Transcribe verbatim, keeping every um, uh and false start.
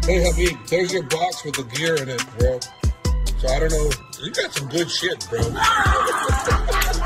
Hey, Habib, there's your box with the gear in it, bro. So I don't know. You got some good shit, bro.